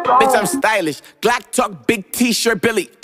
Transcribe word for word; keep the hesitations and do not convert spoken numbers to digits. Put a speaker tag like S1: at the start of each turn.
S1: Bitch, I'm stylish. Glock talk, big t-shirt, Billy.